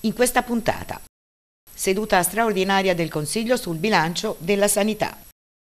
in questa puntata. Seduta straordinaria del Consiglio sul bilancio della sanità.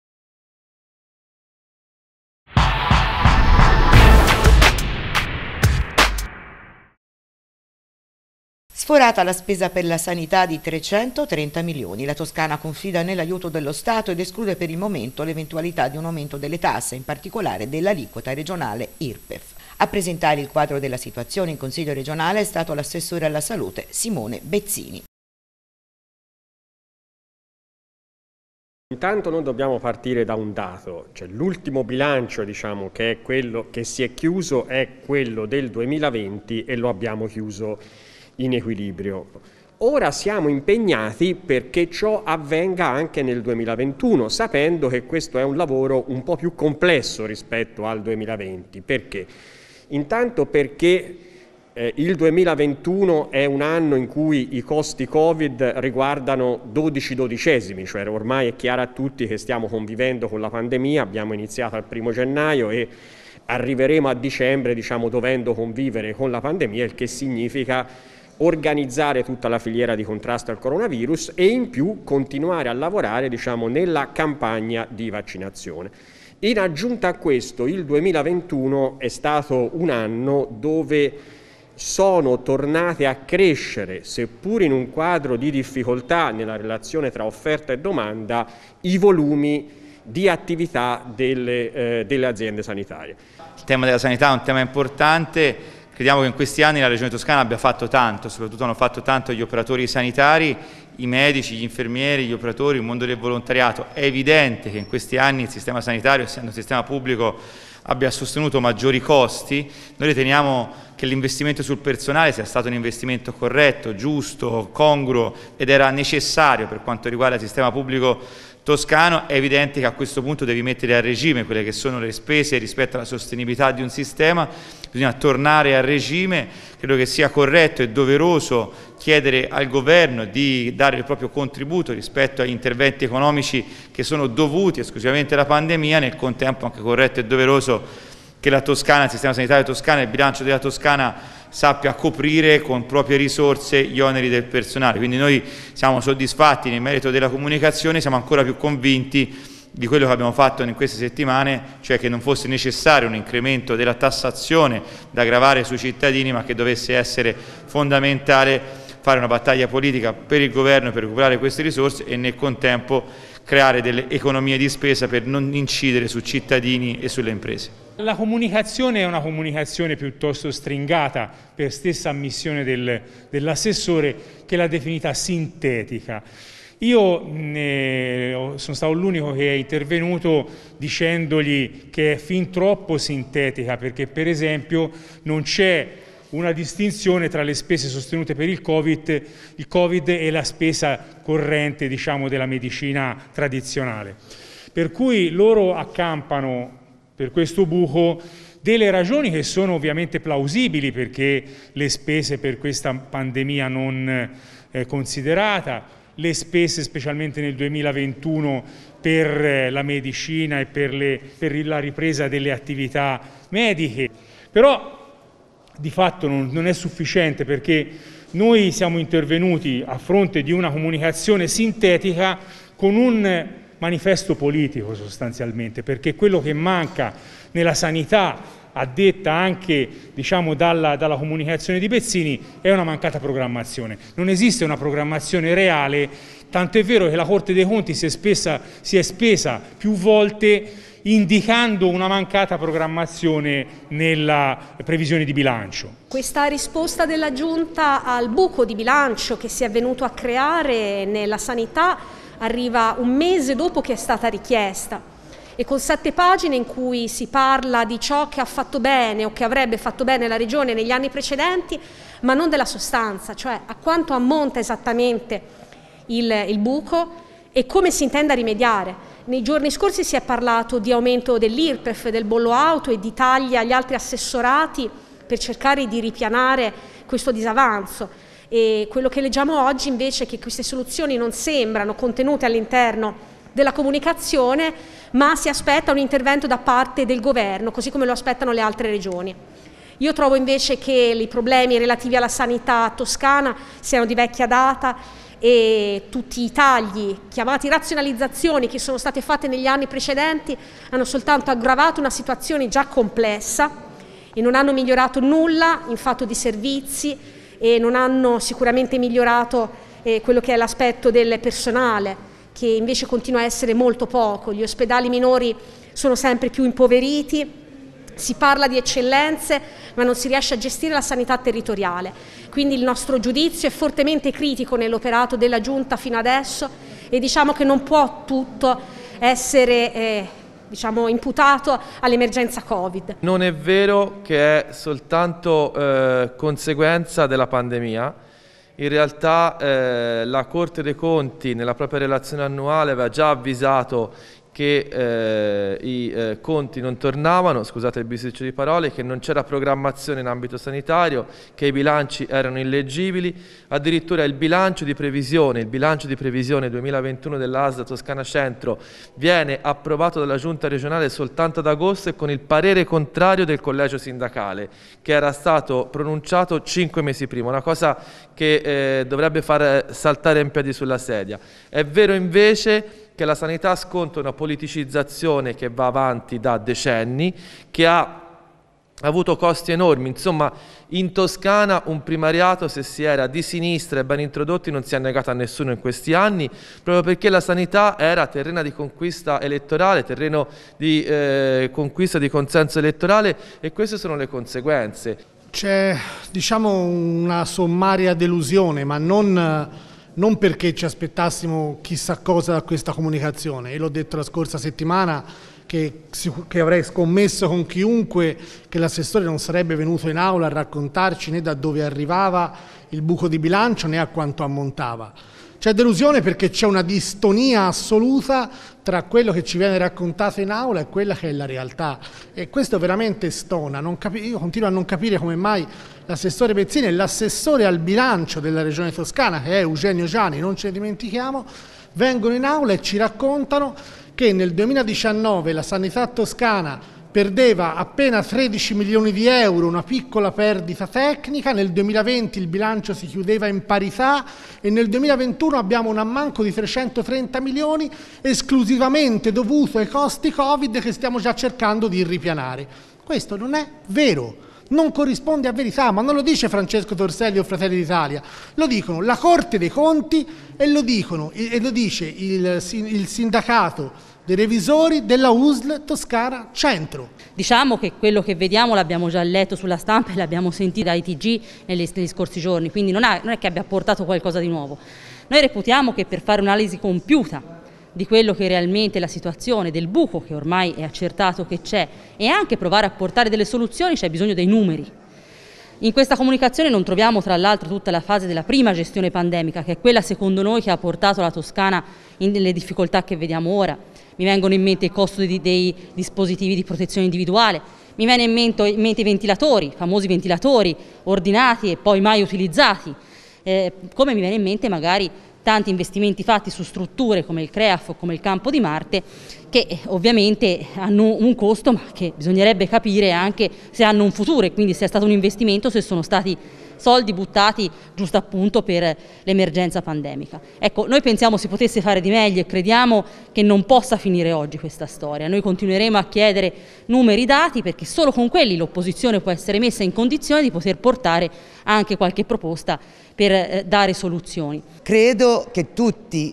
Sforata la spesa per la sanità di 330 milioni, la Toscana confida nell'aiuto dello Stato ed esclude per il momento l'eventualità di un aumento delle tasse, in particolare dell'aliquota regionale IRPEF. A presentare il quadro della situazione in Consiglio regionale è stato l'assessore alla salute Simone Bezzini. Intanto noi dobbiamo partire da un dato, cioè l'ultimo bilancio che è quello che si è chiuso è quello del 2020 e lo abbiamo chiuso in equilibrio. Ora siamo impegnati perché ciò avvenga anche nel 2021, sapendo che questo è un lavoro un po' più complesso rispetto al 2020. Perché? Intanto perché il 2021 è un anno in cui i costi Covid riguardano 12 dodicesimi, cioè ormai è chiaro a tutti che stiamo convivendo con la pandemia, abbiamo iniziato al 1° gennaio e arriveremo a dicembre dovendo convivere con la pandemia, il che significa organizzare tutta la filiera di contrasto al coronavirus e in più continuare a lavorare nella campagna di vaccinazione. In aggiunta a questo, il 2021 è stato un anno dove sono tornate a crescere, seppur in un quadro di difficoltà nella relazione tra offerta e domanda, i volumi di attività delle aziende sanitarie. Il tema della sanità è un tema importante, crediamo che in questi anni la Regione Toscana abbia fatto tanto, soprattutto hanno fatto tanto gli operatori sanitari, i medici, gli infermieri, gli operatori, il mondo del volontariato. È evidente che in questi anni il sistema sanitario, essendo un sistema pubblico, abbia sostenuto maggiori costi. Noi riteniamo che l'investimento sul personale sia stato un investimento corretto, giusto, congruo ed era necessario per quanto riguarda il sistema pubblico toscano. È evidente che a questo punto devi mettere a regime quelle che sono le spese rispetto alla sostenibilità di un sistema, bisogna tornare a regime. Credo che sia corretto e doveroso chiedere al governo di dare il proprio contributo rispetto agli interventi economici che sono dovuti esclusivamente alla pandemia. Nel contempo anche corretto e doveroso che la Toscana, il sistema sanitario toscano e il bilancio della Toscana sappia coprire con proprie risorse gli oneri del personale. Quindi noi siamo soddisfatti nel merito della comunicazione, siamo ancora più convinti di quello che abbiamo fatto in queste settimane, cioè che non fosse necessario un incremento della tassazione da gravare sui cittadini, ma che dovesse essere fondamentale fare una battaglia politica per il governo per recuperare queste risorse e nel contempo creare delle economie di spesa per non incidere su cittadini e sulle imprese. La comunicazione è una comunicazione piuttosto stringata, per stessa ammissione dell'assessore, che l'ha definita sintetica. Io sono stato l'unico che è intervenuto dicendogli che è fin troppo sintetica, perché per esempio non c'è una distinzione tra le spese sostenute per il Covid e la spesa corrente, della medicina tradizionale. Per cui loro accampano per questo buco delle ragioni che sono ovviamente plausibili, perché le spese per questa pandemia non considerata, le spese specialmente nel 2021 per la medicina e per la ripresa delle attività mediche. Però di fatto non è sufficiente, perché noi siamo intervenuti a fronte di una comunicazione sintetica con un manifesto politico sostanzialmente, perché quello che manca nella sanità, a detta anche dalla comunicazione di Bezzini, è una mancata programmazione. Non esiste una programmazione reale, tanto è vero che la Corte dei Conti si è spesa più volte indicando una mancata programmazione nella previsione di bilancio. Questa risposta della Giunta al buco di bilancio che si è venuto a creare nella sanità arriva un mese dopo che è stata richiesta, e con 7 pagine in cui si parla di ciò che ha fatto bene o che avrebbe fatto bene la Regione negli anni precedenti, ma non della sostanza, cioè a quanto ammonta esattamente il buco e come si intenda rimediare. Nei giorni scorsi si è parlato di aumento dell'IRPEF, del bollo auto e di tagli agli altri assessorati per cercare di ripianare questo disavanzo. E quello che leggiamo oggi invece è che queste soluzioni non sembrano contenute all'interno della comunicazione, ma si aspetta un intervento da parte del governo, così come lo aspettano le altre regioni. Io trovo invece che i problemi relativi alla sanità toscana siano di vecchia data e tutti i tagli, chiamati razionalizzazioni, che sono state fatte negli anni precedenti hanno soltanto aggravato una situazione già complessa e non hanno migliorato nulla in fatto di servizi e non hanno sicuramente migliorato quello che è l'aspetto del personale, che invece continua a essere molto poco. Gli ospedali minori sono sempre più impoveriti. Si parla di eccellenze, ma non si riesce a gestire la sanità territoriale. Quindi il nostro giudizio è fortemente critico nell'operato della Giunta fino adesso e diciamo che non può tutto essere imputato all'emergenza Covid. Non è vero che è soltanto conseguenza della pandemia. In realtà la Corte dei Conti nella propria relazione annuale aveva già avvisato che i conti non tornavano, scusate il bisticcio di parole, che non c'era programmazione in ambito sanitario, che i bilanci erano illeggibili. Addirittura il bilancio di previsione 2021 dell'ASL Toscana Centro viene approvato dalla Giunta regionale soltanto ad agosto e con il parere contrario del collegio sindacale, che era stato pronunciato 5 mesi prima, una cosa che dovrebbe far saltare in piedi sulla sedia. È vero invece che la sanità sconta una politicizzazione che va avanti da decenni, che ha avuto costi enormi. Insomma, in Toscana un primariato, se si era di sinistra e ben introdotti, non si è negato a nessuno in questi anni, proprio perché la sanità era terreno di conquista elettorale, terreno di conquista di consenso elettorale, e queste sono le conseguenze. C'è, una sommaria delusione, ma non perché ci aspettassimo chissà cosa da questa comunicazione. Io l'ho detto la scorsa settimana che avrei scommesso con chiunque che l'assessore non sarebbe venuto in aula a raccontarci né da dove arrivava il buco di bilancio né a quanto ammontava. C'è delusione perché c'è una distonia assoluta tra quello che ci viene raccontato in aula e quella che è la realtà, e questo veramente stona. Io continuo a non capire come mai l'assessore Pezzini e l'assessore al bilancio della Regione Toscana, che è Eugenio Giani, non ce ne dimentichiamo, vengono in aula e ci raccontano che nel 2019 la sanità toscana perdeva appena 13 milioni di euro, una piccola perdita tecnica, nel 2020 il bilancio si chiudeva in parità e nel 2021 abbiamo un ammanco di 330 milioni esclusivamente dovuto ai costi Covid che stiamo già cercando di ripianare. Questo non è vero, non corrisponde a verità, ma non lo dice Francesco Torselli o Fratelli d'Italia, lo dicono la Corte dei Conti e lo dice il sindacato dei revisori della USL Toscana Centro. Diciamo che quello che vediamo l'abbiamo già letto sulla stampa e l'abbiamo sentito dai TG negli scorsi giorni, quindi non è che abbia portato qualcosa di nuovo. Noi reputiamo che per fare un'analisi compiuta di quello che è realmente la situazione, del buco che ormai è accertato che c'è, e anche provare a portare delle soluzioni, c'è bisogno dei numeri. In questa comunicazione non troviamo tra l'altro tutta la fase della prima gestione pandemica, che è quella secondo noi che ha portato la Toscana nelle difficoltà che vediamo ora. Mi vengono in mente il costo dei dispositivi di protezione individuale, mi viene in mente i ventilatori, famosi ventilatori ordinati e poi mai utilizzati, come mi viene in mente magari tanti investimenti fatti su strutture come il CREAF o come il Campo di Marte, che ovviamente hanno un costo, ma che bisognerebbe capire anche se hanno un futuro, e quindi se è stato un investimento, se sono stati soldi buttati giusto appunto per l'emergenza pandemica. Ecco, noi pensiamo si potesse fare di meglio e crediamo che non possa finire oggi questa storia. Noi continueremo a chiedere numeri, dati, perché solo con quelli l'opposizione può essere messa in condizione di poter portare anche qualche proposta per dare soluzioni. Credo che tutti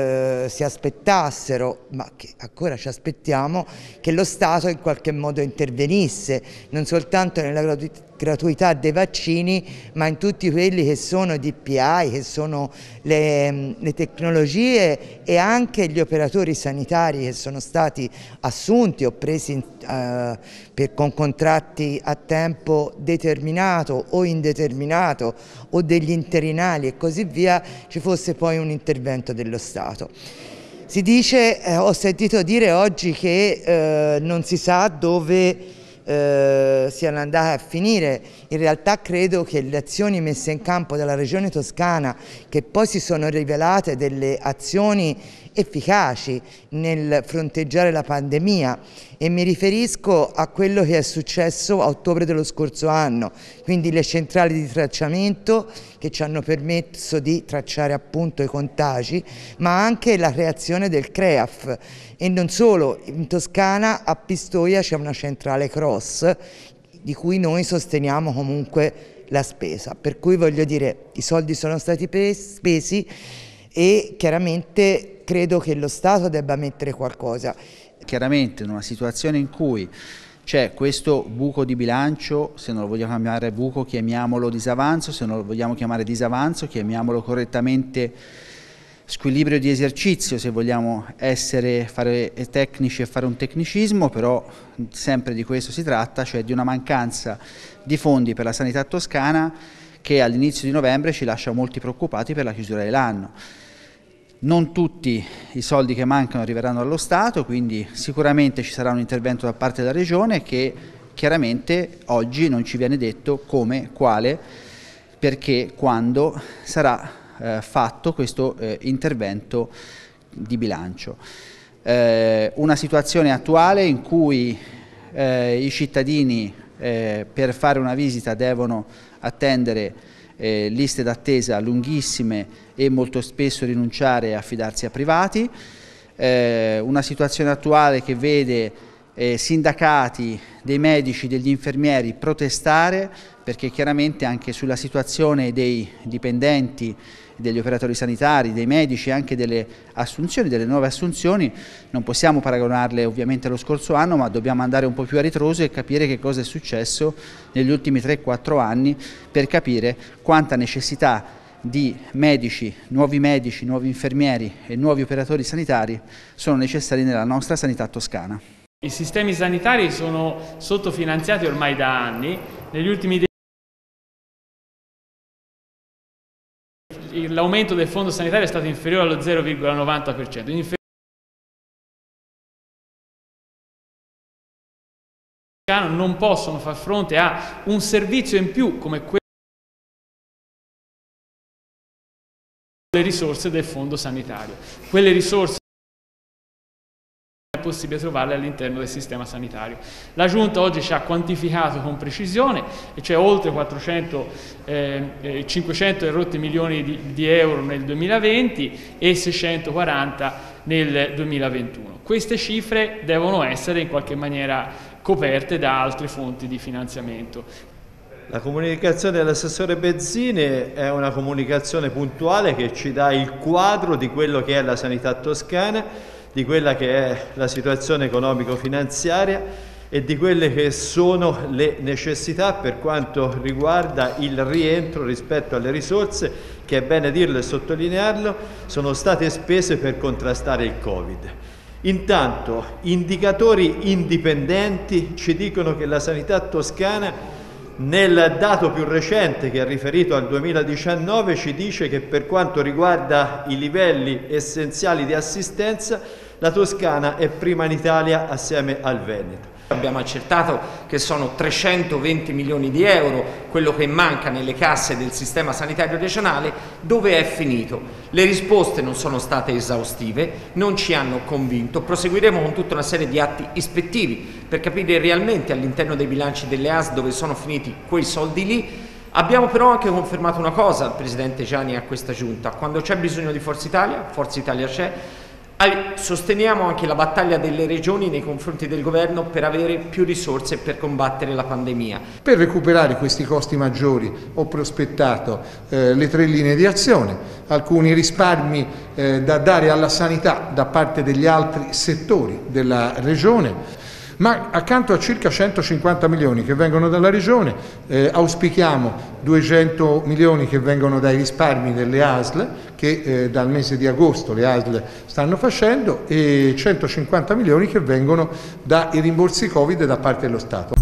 si aspettassero, ma che ancora ci aspettiamo, che lo Stato in qualche modo intervenisse, non soltanto nella gratuità dei vaccini, ma in tutti quelli che sono i DPI, che sono le tecnologie, e anche gli operatori sanitari che sono stati assunti o presi con contratti a tempo determinato o indeterminato, o degli interinali e così via, ci fosse poi un intervento dello Stato. Si dice, ho sentito dire oggi che non si sa dove siano andate a finire. In realtà credo che le azioni messe in campo dalla Regione Toscana, che poi si sono rivelate delle azioni efficaci nel fronteggiare la pandemia, e mi riferisco a quello che è successo a ottobre dello scorso anno, quindi le centrali di tracciamento che ci hanno permesso di tracciare appunto i contagi, ma anche la creazione del CREAF, e non solo. In Toscana a Pistoia c'è una centrale Cross di cui noi sosteniamo comunque la spesa, per cui voglio dire, i soldi sono stati spesi e chiaramente credo che lo Stato debba mettere qualcosa. Chiaramente in una situazione in cui c'è questo buco di bilancio, se non lo vogliamo chiamare buco chiamiamolo disavanzo, se non lo vogliamo chiamare disavanzo chiamiamolo correttamente squilibrio di esercizio, se vogliamo fare tecnici e fare un tecnicismo, però sempre di questo si tratta, cioè di una mancanza di fondi per la sanità toscana che all'inizio di novembre ci lascia molti preoccupati per la chiusura dell'anno. Non tutti i soldi che mancano arriveranno allo Stato, quindi sicuramente ci sarà un intervento da parte della Regione che chiaramente oggi non ci viene detto come, quale, perché, quando sarà fatto questo intervento di bilancio. Una situazione attuale in cui i cittadini per fare una visita devono attendere liste d'attesa lunghissime e molto spesso rinunciare a affidarsi a privati, una situazione attuale che vede sindacati dei medici, degli infermieri protestare, perché chiaramente anche sulla situazione dei dipendenti, degli operatori sanitari, dei medici e anche delle assunzioni, delle nuove assunzioni, non possiamo paragonarle ovviamente allo scorso anno, ma dobbiamo andare un po' più a ritroso e capire che cosa è successo negli ultimi 3-4 anni per capire quanta necessità di medici, nuovi infermieri e nuovi operatori sanitari sono necessari nella nostra sanità toscana. I sistemi sanitari sono sottofinanziati ormai da anni. Negli ultimi l'aumento del fondo sanitario è stato inferiore allo 0,90%. Non possono far fronte a un servizio in più come quello delle risorse del fondo sanitario. Quelle risorse è possibile trovarle all'interno del sistema sanitario. La Giunta oggi ci ha quantificato con precisione, e cioè oltre 500 e rotti milioni di euro nel 2020 e 640 nel 2021. Queste cifre devono essere in qualche maniera coperte da altre fonti di finanziamento. La comunicazione dell'assessore Bezzini è una comunicazione puntuale che ci dà il quadro di quello che è la sanità toscana, di quella che è la situazione economico-finanziaria e di quelle che sono le necessità per quanto riguarda il rientro rispetto alle risorse che, è bene dirlo e sottolinearlo, sono state spese per contrastare il Covid. Intanto, indicatori indipendenti ci dicono che la sanità toscana, nel dato più recente che è riferito al 2019, ci dice che per quanto riguarda i livelli essenziali di assistenza, la Toscana è prima in Italia assieme al Veneto. Abbiamo accertato che sono 320 milioni di euro quello che manca nelle casse del sistema sanitario regionale. Dove è finito? Le risposte non sono state esaustive, non ci hanno convinto. Proseguiremo con tutta una serie di atti ispettivi per capire realmente all'interno dei bilanci delle ASL dove sono finiti quei soldi lì. Abbiamo però anche confermato una cosa al Presidente Gianni e a questa Giunta: quando c'è bisogno di Forza Italia c'è. Sosteniamo anche la battaglia delle regioni nei confronti del governo per avere più risorse per combattere la pandemia. Per recuperare questi costi maggiori ho prospettato le 3 linee di azione, alcuni risparmi da dare alla sanità da parte degli altri settori della regione. Ma accanto a circa 150 milioni che vengono dalla Regione, auspichiamo 200 milioni che vengono dai risparmi delle ASL, che dal mese di agosto le ASL stanno facendo, e 150 milioni che vengono dai rimborsi Covid da parte dello Stato.